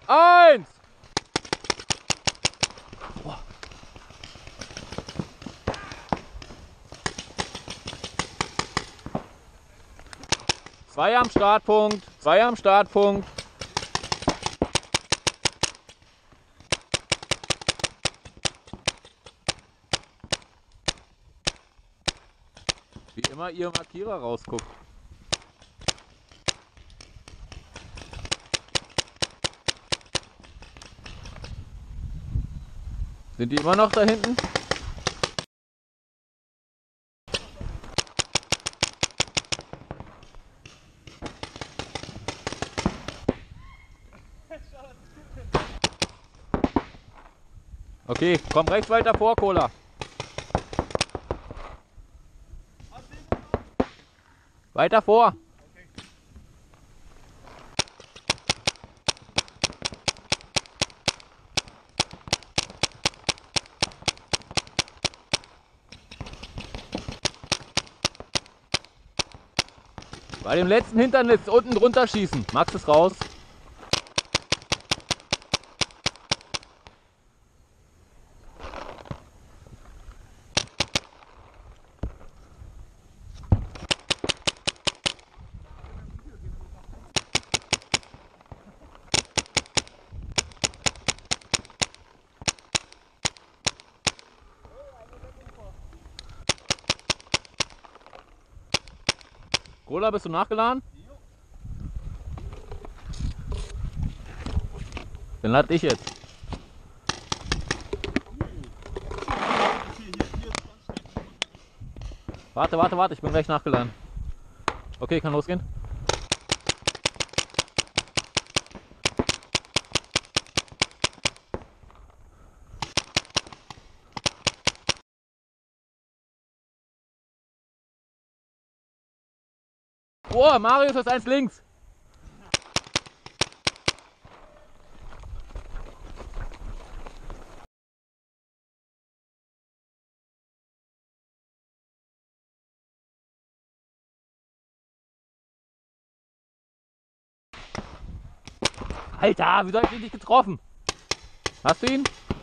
1. Zwei am Startpunkt, 2 am Startpunkt. Wie immer ihr Markierer rausguckt. Sind die immer noch da hinten? Okay, komm rechts weiter vor, Cola. Weiter vor. Bei dem letzten Hindernis unten drunter schießen. Max ist raus. Cola, bist du nachgeladen? Dann lade ich jetzt. Warte, ich bin gleich nachgeladen. Okay, kann losgehen. Oh, Marius ist 1 links. Alter, wieso hab ich ihn nicht getroffen? Hast du ihn?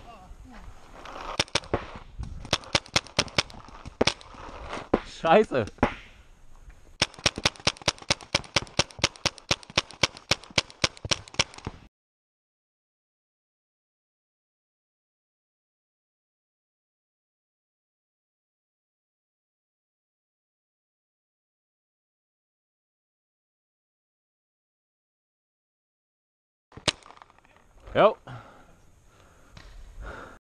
Scheiße. Jo.